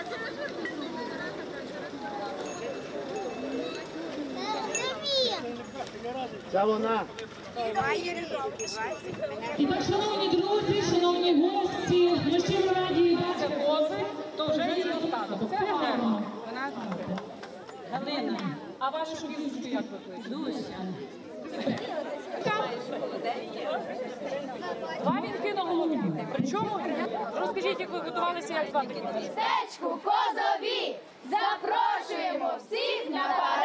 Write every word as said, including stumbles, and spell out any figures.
Це вона. І так, шановні друзі, шановні гості, ми щиро раді вітати кози, то вже її достатньо. Це гарно. Вона Галина. А вашу прізвище як ви кличете? Дуся. Два вінки на голові. Причому, розкажіть, як ви готувалися, як звати? Містечку Козові запрошуємо всіх на